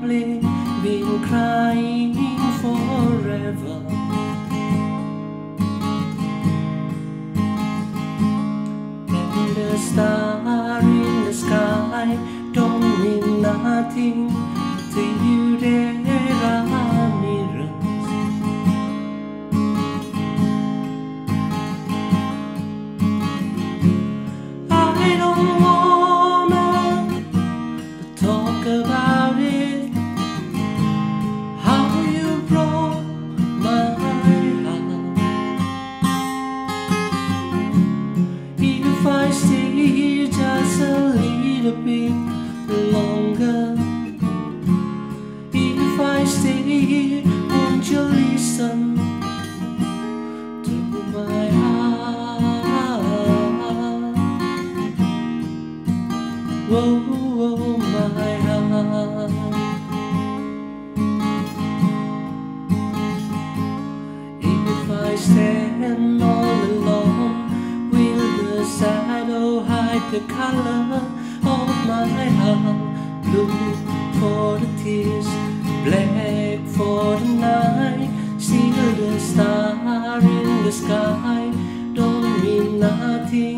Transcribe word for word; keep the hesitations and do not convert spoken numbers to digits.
probably been crying forever. And the star in the sky don't mean nothing to you. There are mirrors. I don't wanna talk about it, how you broke my heart. If I stay just a little bit longer, if I stay here, won't you listen to my heart? Whoa, whoa, my heart. If I stand all alone, will the shadow hide the color of my heart? Blue for the tears, black for the night. Still the star in the sky don't mean nothing